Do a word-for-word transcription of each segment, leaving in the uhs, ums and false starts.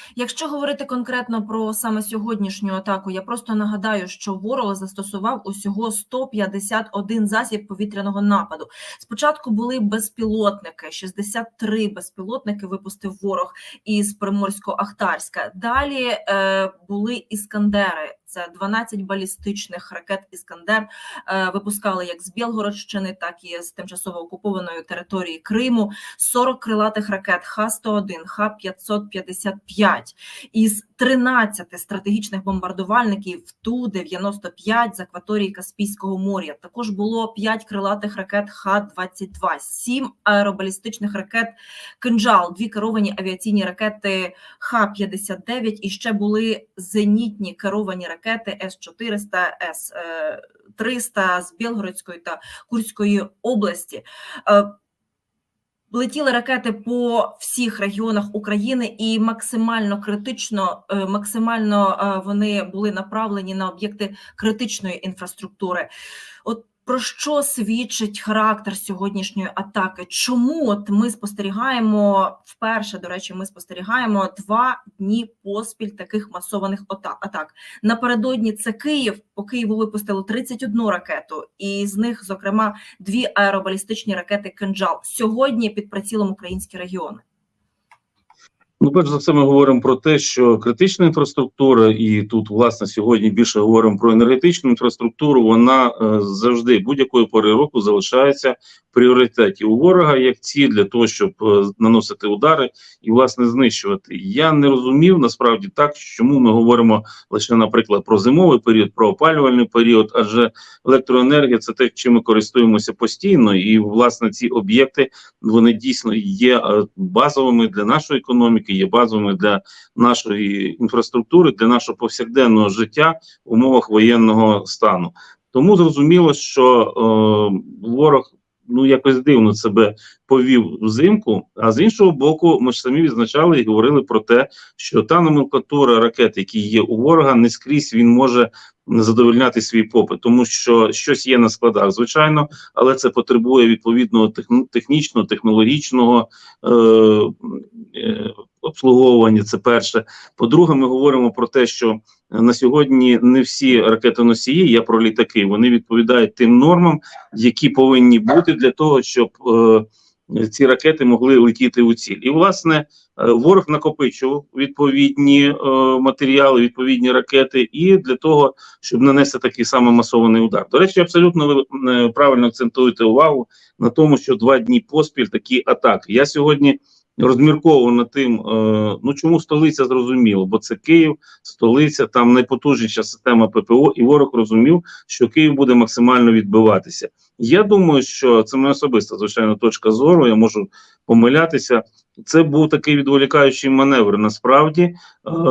Якщо говорити конкретно про саме сьогоднішню атаку, я просто нагадаю, що ворог застосував усього сто п'ятдесят один засіб повітряного нападу. Спочатку були безпілотники, шістдесят три безпілотники випустив ворог із Приморсько-Ахтарська. Далі е, були іскандери. Це дванадцять балістичних ракет «Іскандер» е, випускали як з Білгородщини, так і з тимчасово окупованої території Криму. сорок крилатих ракет Х сто один, Х п'ятсот п'ятдесят п'ять. Із тринадцяти стратегічних бомбардувальників Ту дев'яносто п'ять з акваторії Каспійського моря. Також було п'ять крилатих ракет Х двадцять два, сім аеробалістичних ракет «Кинжал», дві керовані авіаційні ракети Х п'ятдесят дев'ять і ще були зенітні керовані ракети ракети С чотириста, С триста з Білгородської та Курської області. Летіли ракети по всіх регіонах України і максимально критично, максимально вони були направлені на об'єкти критичної інфраструктури. От про що свідчить характер сьогоднішньої атаки? Чому от ми спостерігаємо, вперше, до речі, ми спостерігаємо два дні поспіль таких масованих атак? Напередодні це Київ, по Києву випустили тридцять одну ракету, і з них, зокрема, дві аеробалістичні ракети «Кинжал». Сьогодні під прицілом українські регіони. Ну, перш за все, ми говоримо про те, що критична інфраструктура, і тут, власне, сьогодні більше говоримо про енергетичну інфраструктуру, вона е, завжди, будь-якої пори року залишається в пріоритеті у ворога, як ціль для того, щоб е, наносити удари і, власне, знищувати. Я не розумів, насправді, так, чому ми говоримо лише, наприклад, про зимовий період, про опалювальний період, адже електроенергія – це те, чим ми користуємося постійно, і, власне, ці об'єкти, вони дійсно є е, базовими для нашої економіки, є базовими для нашої інфраструктури, для нашого повсякденного життя в умовах воєнного стану. Тому зрозуміло, що е, ворог ну якось дивно себе повів взимку, а з іншого боку, ми ж самі відзначали і говорили про те, що та номенклатура ракет, які є у ворога, не скрізь він може задовольняти свій попит, тому що щось є на складах, звичайно, але це потребує відповідного технічного, технологічного е, е, обслуговування, це перше. По-друге, ми говоримо про те, що на сьогодні не всі ракетоносії, я про літаки, вони відповідають тим нормам, які повинні бути для того, щоб е, ці ракети могли летіти у ціль. І, власне, ворог накопичував відповідні е, матеріали, відповідні ракети, і для того, щоб нанести такий самий масований удар. До речі, абсолютно ви правильно акцентуєте увагу на тому, що два дні поспіль такі атаки. Я сьогодні розмірковував над тим, е, ну чому столиця, зрозуміло, бо це Київ, столиця, там найпотужніша система ППО, і ворог розумів, що Київ буде максимально відбиватися. Я думаю, що це моя особиста, звичайно, точка зору, я можу помилятися. Це був такий відволікаючий маневр, насправді, е,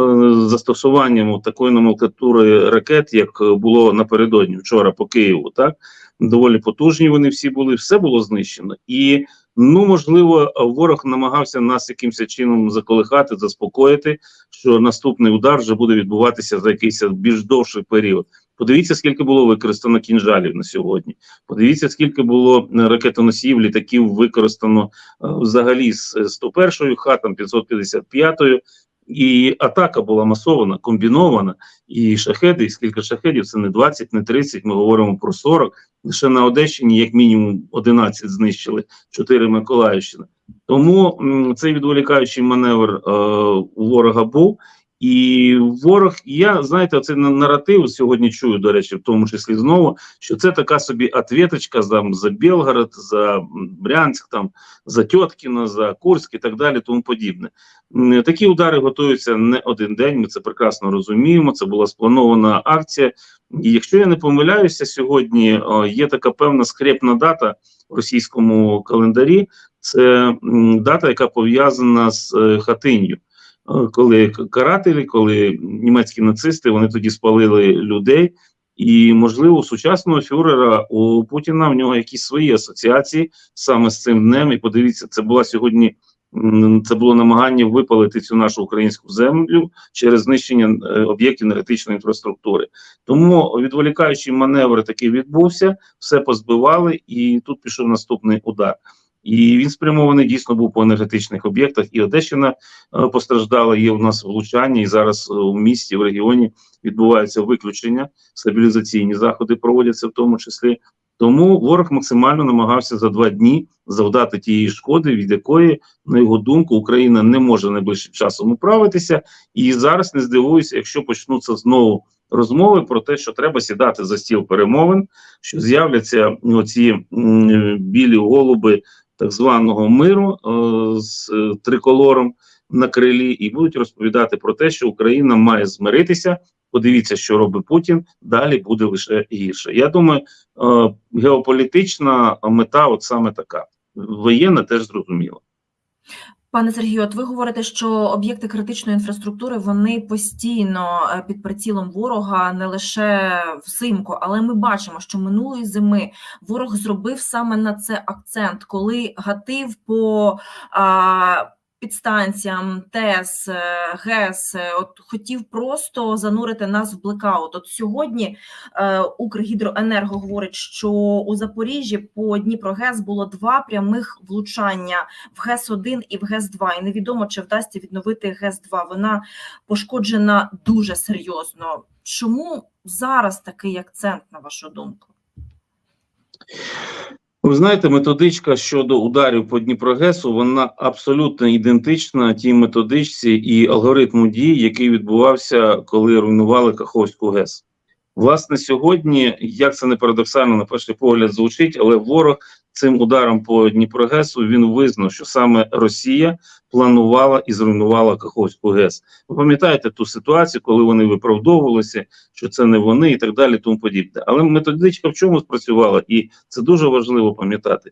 застосуванням такої номенклатури ракет, як було напередодні вчора по Києву, так? Доволі потужні вони всі були, все було знищено. І, ну, можливо, ворог намагався нас якимось чином заколихати, заспокоїти, що наступний удар вже буде відбуватися за якийсь більш довший період. Подивіться, скільки було використано кінжалів на сьогодні. Подивіться, скільки було ракетоносіїв, літаків використано взагалі з сто першою Х, там п'ятсот п'ятдесят п'ятою. І атака була масована, комбінована, і шахеди, і скільки шахедів, це не двадцять, не тридцять, ми говоримо про сорок. Лише на Одещині як мінімум одинадцять знищили, чотири Миколаївщини. Тому м, цей відволікаючий маневр е, у ворога був. І ворог, я, знаєте, цей наратив сьогодні чую, до речі, в тому числі знову, що це така собі ответочка за, за Білгород, за Брянськ, там, за Тьоткіно, за Курськ і так далі, тому подібне. Такі удари готуються не один день, ми це прекрасно розуміємо, це була спланована акція. І якщо я не помиляюся, сьогодні о, є така певна скрепна дата в російському календарі, це м, дата, яка пов'язана з е, Хатинью. Коли карателі, коли німецькі нацисти, вони тоді спалили людей, і, можливо, у сучасного фюрера, у Путіна, в нього якісь свої асоціації саме з цим днем, і подивіться, це була сьогодні, це було намагання випалити цю нашу українську землю через знищення об'єктів енергетичної інфраструктури. Тому відволікаючий маневр такий відбувся, все позбивали, і тут пішов наступний удар. І він спрямований дійсно був по енергетичних об'єктах. І Одещина е, постраждала, є у нас влучання, і зараз у місті, в регіоні відбуваються виключення, стабілізаційні заходи проводяться в тому числі. Тому ворог максимально намагався за два дні завдати тієї шкоди, від якої, на його думку, Україна не може найближчим часом управитися. І зараз не здивуюся, якщо почнуться знову розмови про те, що треба сідати за стіл перемовин, що з'являться оці білі голуби так званого миру е, з е, триколором на крилі, і будуть розповідати про те, що Україна має змиритися. Подивіться, що робить Путін, далі буде лише гірше. Я думаю, е, геополітична мета от саме така. Воєнна теж зрозуміло. Пане Сергію, от ви говорите, що об'єкти критичної інфраструктури, вони постійно під прицілом ворога, не лише взимку, але ми бачимо, що минулої зими ворог зробив саме на це акцент, коли гатив по а, підстанціям ТЕС, ГЕС, от хотів просто занурити нас в блекаут. От сьогодні е, Укргідроенерго говорить, що у Запоріжжі по Дніпрогес було два прямих влучання в ГЕС один і в ГЕС два. І невідомо, чи вдасться відновити ГЕС два. Вона пошкоджена дуже серйозно. Чому зараз такий акцент, на вашу думку? Ви знаєте, методичка щодо ударів по Дніпрогесу, вона абсолютно ідентична тій методичці і алгоритму дій, який відбувався, коли руйнували Каховську ГЕС. Власне, сьогодні, як це не парадоксально на перший погляд звучить, але ворог цим ударом по Дніпрогесу, він визнав, що саме Росія планувала і зруйнувала Каховську ГЕС. Ви пам'ятаєте ту ситуацію, коли вони виправдовувалися, що це не вони і так далі, тому подібне. Але методичка в чому спрацювала, і це дуже важливо пам'ятати.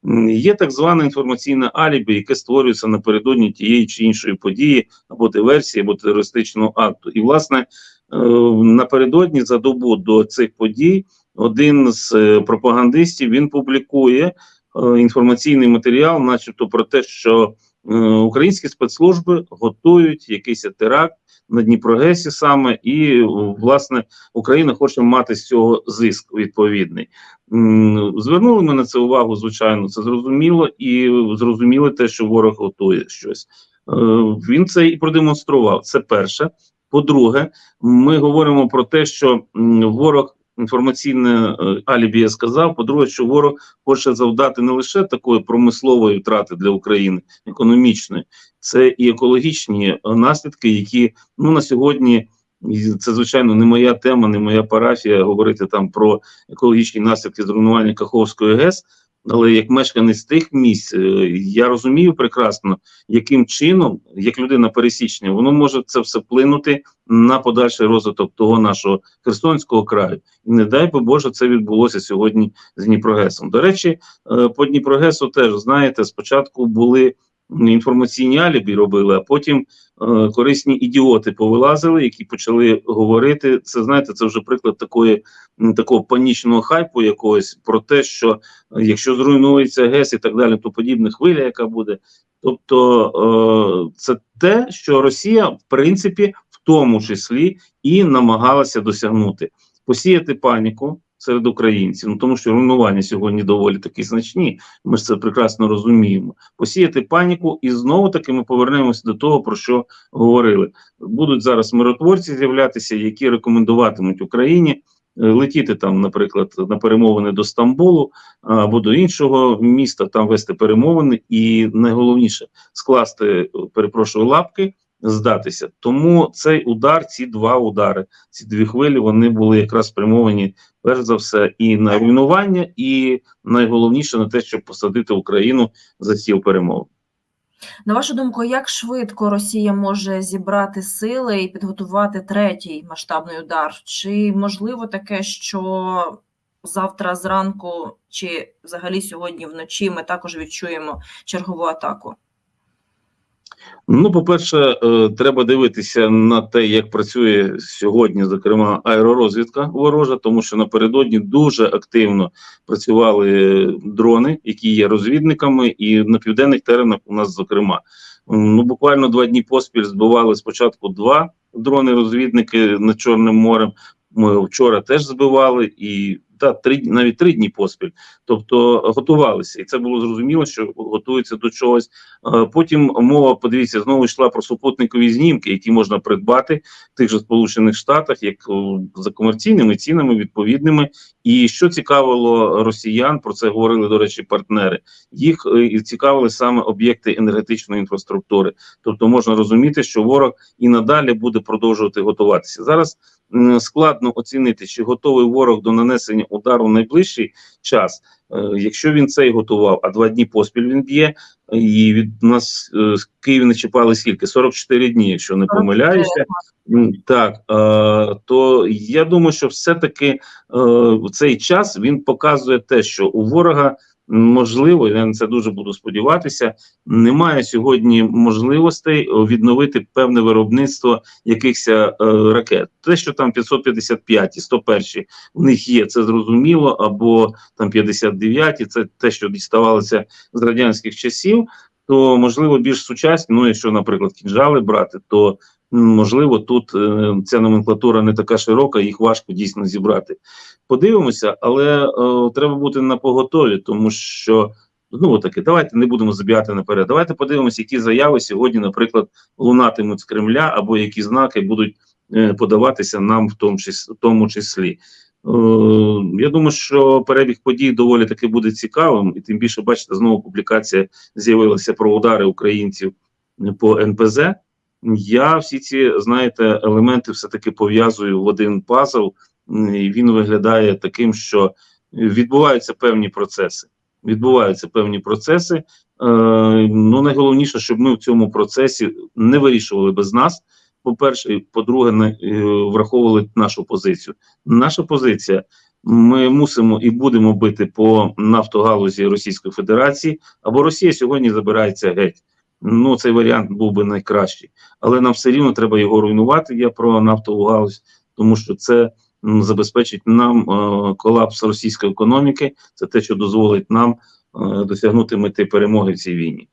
Є так зване інформаційне алібі, яке створюється напередодні тієї чи іншої події, або диверсії, або терористичного акту. І, власне, напередодні, за добу до цих подій, один з пропагандистів, він публікує інформаційний матеріал, начебто про те, що українські спецслужби готують якийсь теракт на Дніпрогесі саме, і, власне, Україна хоче мати з цього зиск відповідний. Звернули ми на це увагу, звичайно, це зрозуміло, і зрозуміли те, що ворог готує щось. Він це і продемонстрував, це перше. По-друге, ми говоримо про те, що ворог, інформаційне алібі я сказав, по-друге, що ворог хоче завдати не лише такої промислової втрати для України, економічної, це і екологічні наслідки, які, ну, на сьогодні, це, звичайно, не моя тема, не моя парафія говорити там про екологічні наслідки зруйнування Каховської ГЕС, але як мешканець тих місць, я розумію прекрасно, яким чином, як людина пересічна, воно може це все вплинути на подальший розвиток того нашого Херсонського краю. І не дай би Боже, це відбулося сьогодні з Дніпрогесом. До речі, по Дніпрогесу теж, знаєте, спочатку були інформаційні алібі робили, а потім е, корисні ідіоти повилазили, які почали говорити. Це, знаєте, це вже приклад такої, такого панічного хайпу якогось про те, що якщо зруйнується ГЕС і так далі, то подібна хвиля, яка буде. Тобто е, це те, що Росія, в принципі, в тому числі і намагалася досягнути. Посіяти паніку серед українців, ну тому що руйнування сьогодні доволі таки значні, ми ж це прекрасно розуміємо. Посіяти паніку, і знову-таки ми повернемося до того, про що говорили. Будуть зараз миротворці з'являтися, які рекомендуватимуть Україні летіти там, наприклад, на перемовини до Стамбулу або до іншого міста, там вести перемовини і, найголовніше, скласти, перепрошую, лапки, здатися. Тому цей удар, ці два удари, ці дві хвилі, вони були якраз спрямовані, перш за все, і на руйнування, і найголовніше на те, щоб посадити Україну за стіл перемовин. На вашу думку, як швидко Росія може зібрати сили і підготувати третій масштабний удар? Чи можливо таке, що завтра зранку, чи взагалі сьогодні вночі ми також відчуємо чергову атаку? Ну, по-перше, треба дивитися на те, як працює сьогодні, зокрема, аеророзвідка ворожа, тому що напередодні дуже активно працювали дрони, які є розвідниками, і на південних теренах у нас, зокрема. Ну, буквально два дні поспіль збивали спочатку два дрони-розвідники над Чорним морем, ми вчора теж збивали, і та три навіть три дні поспіль. Тобто готувалися, і це було зрозуміло, що готуються до чогось. Потім мова, подивіться, знову йшла про супутникові знімки, які можна придбати в тих же Сполучених Штатах, як за комерційними цінами відповідними. І що цікавило росіян, про це говорили, до речі, партнери, їх цікавили саме об'єкти енергетичної інфраструктури. Тобто можна розуміти, що ворог і надалі буде продовжувати готуватися. Зараз складно оцінити, чи готовий ворог до нанесення удару в найближчий час. Якщо він цей готував, а два дні поспіль він б'є, і від нас з Києва не чіпали скільки? сорок чотири дні, якщо не помиляюся. Так, то я думаю, що все-таки цей час він показує те, що у ворога, можливо, я на це дуже буду сподіватися, немає сьогодні можливостей відновити певне виробництво якихось е, ракет. Те, що там п'ятсот п'ятдесят п'ять і сто перші в них є, це зрозуміло, або там п'ятдесят дев'ять, це те, що діставалося з радянських часів, то, можливо, більш сучасні, ну, якщо, наприклад, кінжали брати, то можливо, тут е, ця номенклатура не така широка, їх важко дійсно зібрати. Подивимося, але е, треба бути напоготові, тому що, ну, таки, давайте не будемо забігати наперед. Давайте подивимося, які заяви сьогодні, наприклад, лунатимуть з Кремля, або які знаки будуть е, подаватися нам в тому числі. В тому числі. Е, я думаю, що перебіг подій доволі таки буде цікавим, і тим більше, бачите, знову публікація з'явилася про удари українців по ен пе зе. Я всі ці, знаєте, елементи все-таки пов'язую в один пазл, і він виглядає таким, що відбуваються певні процеси. Відбуваються певні процеси. Е, ну, найголовніше, щоб ми в цьому процесі не вирішували без нас, по-перше, і по-друге, не е, враховували нашу позицію. Наша позиція, ми мусимо і будемо бити по нафтогалузі Російської Федерації, або Росія сьогодні забирається геть. Ну, цей варіант був би найкращий. Але нам все рівно треба його руйнувати, я про нафтову галузь, тому що це м, забезпечить нам е, колапс російської економіки, це те, що дозволить нам е, досягнути мети перемоги в цій війні.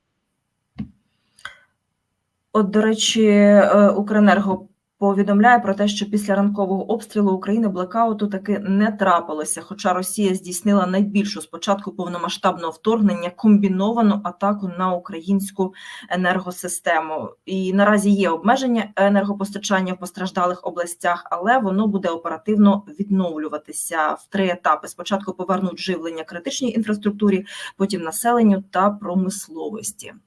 От, до речі, Укренерго повідомляє про те, що після ранкового обстрілу України блекауту таки не трапилося, хоча Росія здійснила найбільшу з початку повномасштабного вторгнення комбіновану атаку на українську енергосистему. І наразі є обмеження енергопостачання в постраждалих областях, але воно буде оперативно відновлюватися в три етапи. Спочатку повернуть живлення критичній інфраструктурі, потім населенню та промисловості.